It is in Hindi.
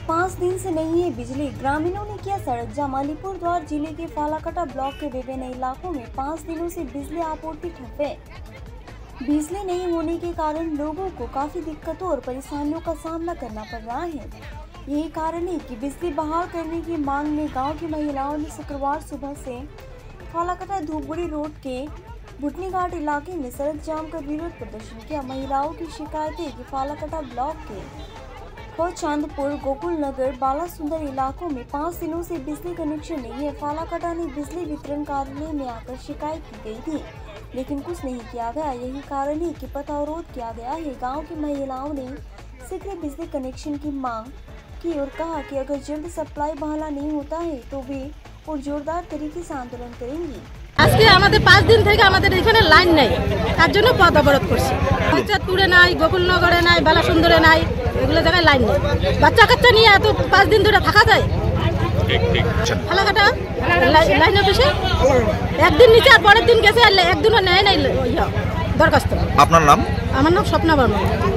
5 दिन से नहीं है बिजली। ग्रामीणों ने किया सड़क जाम। अलीपुरद्वार जिले के फालाकाटा ब्लॉक के विभिन्न इलाकों में 5 दिनों से बिजली आपूर्ति ठप है। बिजली नहीं होने के कारण लोगों को काफी दिक्कतों और परेशानियों का सामना करना पड़ रहा है। यही कारण है कि बिजली बहाल करने की मांग में गांव की महिलाओं ने शुक्रवार सुबह से फालाकाटा धूपगुड़ी रोड के भुटनी घाट इलाके में सड़क जाम कर विरोध प्रदर्शन किया। महिलाओं की शिकायत है कि फालाकाटा ब्लॉक के चांदपुर, गोकुल नगर, बाला सुंदर इलाकों में 5 दिनों से बिजली कनेक्शन नहीं है। फालाकाटा ने बिजली वितरण कार्यालय में आकर शिकायत की गई थी, लेकिन कुछ नहीं किया गया। यही कारण है कि पथ अवरोध किया गया है। गांव की महिलाओं ने शीघ्र बिजली कनेक्शन की मांग की और कहा कि अगर जल्द सप्लाई बहाल नहीं होता है तो वे और जोरदार तरीके से आंदोलन करेंगी। আজকে আমাদের 5 দিন থেকে আমাদের এখানে লাইন নেই, তার জন্য পথ অবরোধ করছি। চাঁদপুরে নাই, গোকুলনগরে নাই, বালাসুন্দরে নাই, এগুলো জায়গায় লাইন নেই। বাচ্চা কাচ্চা নিয়ে এত 5 দিন ধরে থাকা যায়? ফালাকাটা লাইন অফিসে একদিন নিচে আর পরের দিন গেছে, আর একদিনও নেয় নাই দরখাস্ত। আপনার নাম? আমার নাম স্বপ্না বর্মন।